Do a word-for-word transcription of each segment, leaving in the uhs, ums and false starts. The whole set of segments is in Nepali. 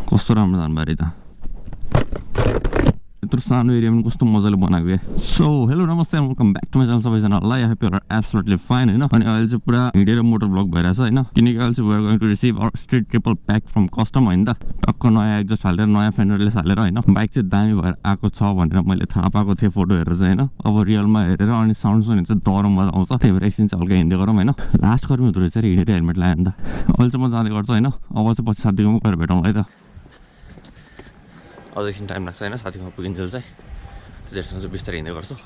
कस्तो राम्रो जानु बारे त यत्रो सानो एरियामा कस्तो मजाले बनाएको के सो हेलो नमस्ते welcome back to my channel सबैजनालाई I hope you are absolutely fine हैन अनि अहिले चाहिँ पुरा हिँडेर मोटर ब्लग भइरहेछ हैन किनकि अहिले चाहिँ we are going to receive our Street Triple pack from custom हैन त टक्क नयाँ एक्जस्ट हालेर नयाँ फेन्डरले हालेर हैन बाइक चाहिँ दामी भएर आएको छ भनेर मैले थाहा पाएको थिएँ फोटो हेरेर चाहिँ हैन अब रियलमा हेरेर अनि साउन्ड सुनेर चाहिँ डह्रो मजा आउँछ त्यही भएर एकछिन चाहिँ हल्का हिँड्दै गरौँ हैन लास्ट गर्मी हुँदो रहेछ हिँडेर हेलमेट लगायो नि त अहिले चाहिँ म जाँदै गर्छु हैन अब चाहिँ पछि साथीकोमा गएर भेटौँ है त अझ एकछिन टाइम लाग्छ हैन साथीकोमा पुगिन्जेल चाहिँ त्यससँग चाहिँ बिस्तारै हिँड्दै गर्छु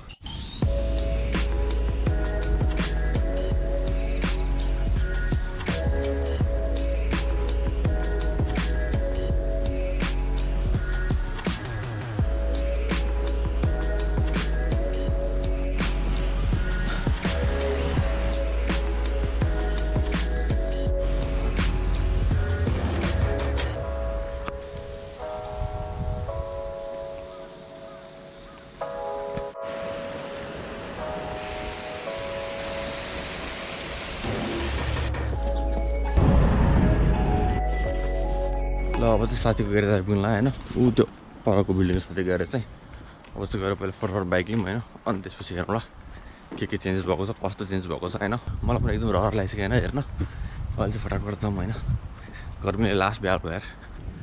ल अब चाहिँ साथीको गरेर पुग्नु होइन ऊ त्यो परको बिल्डिङ साथी गएर चाहिँ अब चाहिँ गएर पहिला फरफर बाइक लिउँ होइन अनि त्यसपछि हेरौँ ल के के चेन्जेस भएको छ कस्तो चेन्ज भएको छ होइन मलाई पनि एकदम रहर लागिसक्यो होइन हेर्न अहिले चाहिँ फटाफट जाउँ होइन गर्मीले लास्ट बिहार भयो यार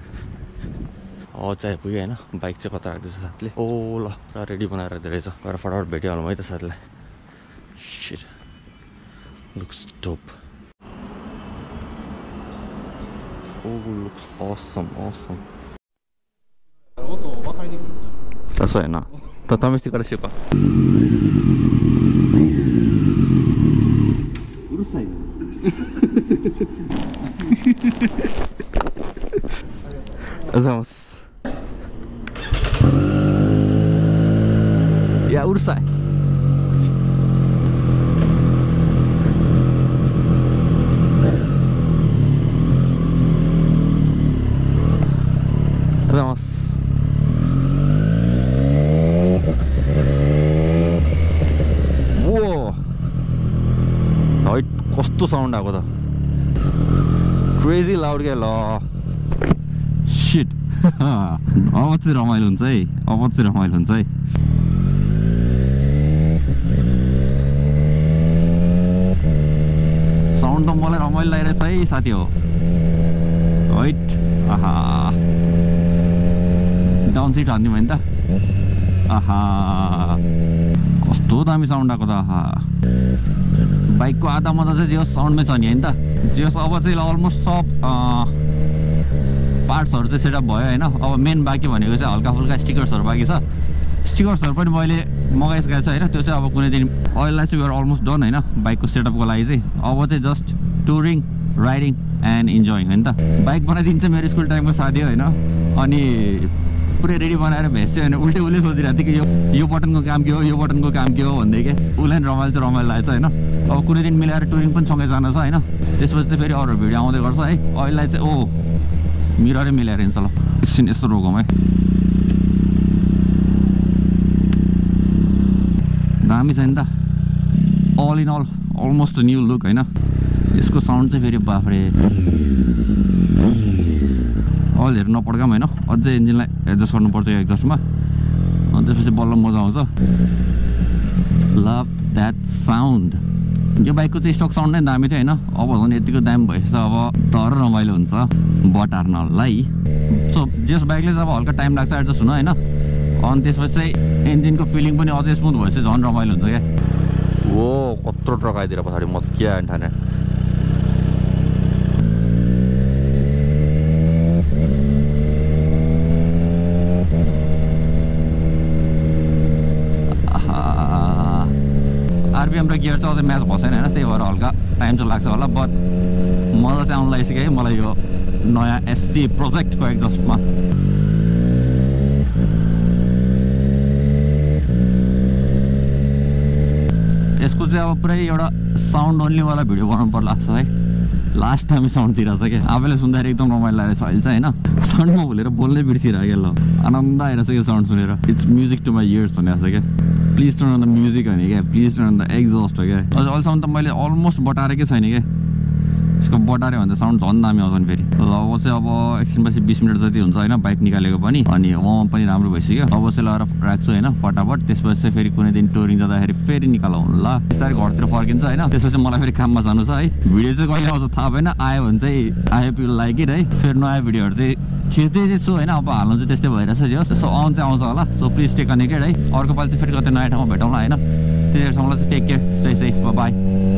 अब चाहिँ आइपुग्यो होइन बाइक चाहिँ कता राख्दैछ साथीले ओ ल त रेडी बनाएर राख्दै रहेछ गएर फटाफट भेटिहालौँ है त साथीलाई shit looks top Oh, looks awesome, awesome. そうやな。試してからしようか。うるさいな。ありがとうございます。いや、うるさい。कस्तो साउन्ड आएको त क्रेजी लाउड क्या ल शिट अब चाहिँ रमाइलो हुन्छ है अब चाहिँ रमाइलो हुन्छ है साउन्ड त मलाई रमाइलो लागिरहेछ है साथी हो हैट आहा डाउन सिट हान्दिउँ होइन त आहा कस्तो दामी साउन्ड आएको त आहा बाइकको आधा मजा चाहिँ जो साउन्डमै छ नि होइन त जो अब चाहिँ अलमोस्ट सब पार्ट्सहरू चाहिँ सेटअप भयो होइन अब मेन बाँकी भनेको चाहिँ हल्का फुल्का स्टिकर्सहरू बाँकी छ स्टिकर्सहरू पनि मैले मगाइसकेको छु होइन त्यो चाहिँ अब कुनै दिन अहिलेलाई चाहिँ वेयर अलमोस्ट डन होइन बाइकको सेटअपको लागि चाहिँ अब चाहिँ just touring riding and enjoying होइन त बाइक बनाइदिन्छ मेरो स्कुल टाइमको साथी होइन अनि पुरै रेडी बनाएर भेट्छ होइन उल्टै उसले सोधिरहेको थियो कि यो यो बटनको काम के हो यो बटनको काम के हो भन्दै के उसलाई पनि रमाइलो चाहिँ रमाइलो लागेको छ होइन अब कुनै दिन मिलाएर टुरिङ पनि सँगै जानु छ होइन त्यसपछि चाहिँ फेरि अरू भिडियो आउँदै गर्छ है अहिलेलाई चाहिँ ओ मिररै मिलाएर हिँड्छ ल एकछिन यस्तो रोगौँ है दामी छ नि त all in all almost new look होइन यसको साउन्ड चाहिँ फेरि बाफ्रे अलिहरू नपड्काम होइन अझै इन्जिनलाई एडजस्ट गर्नुपर्छ यो एक्जस्टमा अनि त्यसपछि बल्ल मजा आउँछ लभ द्याट साउन्ड यो बाइकको चाहिँ स्टक साउन्ड नै दामी थियो होइन अब झन् यतिको दामी भएछ अब तर रमाइलो हुन्छ बटार्नलाई सो जस बाइकले चाहिँ अब हल्का टाइम लाग्छ एडजस्ट हुन होइन अनि त्यसपछि चाहिँ इन्जिनको फिलिङ पनि अझै स्मुथ भएपछि झन् रमाइलो हुन्छ क्या हो कत्रो ट्रक आइदिएर पछाडि म त के आयो ठाने आरपिएम र गियर चाहिँ अझै म्याच भएन होइन त्यही भएर हल्का टाइम चाहिँ लाग्छ होला बट मजा चाहिँ आउनु लागिसक्यो है मलाई यो नयाँ एससी प्रोजेक्टको एक्जस्टमा यसको चाहिँ अब पुरै एउटा साउन्ड ओन्लीवाला भिडियो बनाउनु पर्ला लाग्छ है लास्ट टाइम साउन्ड दिइरहेछ क्या आफैले सुन्दाखेरि एकदम रमाइलो लागेको छ अहिले चाहिँ होइन साउन्डमा भुलेर बोल्नै बिर्सिरहेको ल आनन्द आइरहेछ यो साउन्ड सुनेर it's music to my ears भनिरहेको छ क्या please turn on the music भने क्या please turn on the exhaust हो क्या अझ अहिलेसम्म त मैले अलमोस्ट बटाएकै छैन क्या यसको बटारे भन्दा साउन्ड झन् दामी आउँछ नि फेरि। ल अब चाहिँ अब एकछिनपछि बिस मिनट जति हुन्छ होइन बाइक निकालेको पनि, अनि वार्म पनि राम्रो भइसक्यो। अब चाहिँ लगाएर राख्छु होइन फटाफट, त्यसपछि चाहिँ फेरि कुनै दिन टुरिङ जाँदाखेरि फेरि निकालौँ ल। बिस्तारै घरतिर फर्किन्छ होइन, त्यसपछि मलाई फेरि काममा जानु छ है। भिडियो चाहिँ कहिले आउँछ थाहा भएन, आयो भने चाहिँ आयो पिल लाइक इट है। फेरि नयाँ भिडियोहरू चाहिँ खिच्दै चाहिँ छु होइन, अब हाल्नु चाहिँ त्यस्तै भइरहेछ जो। सो आउनु चाहिँ आउँछ होला, सो प्लिज स्टे कनेक्टेड है। अर्को पालि चाहिँ फेरि कतै नयाँ ठाउँमा भेटौँला होइन। त्यतिखेरसम्मलाई चाहिँ take care, stay safe, by.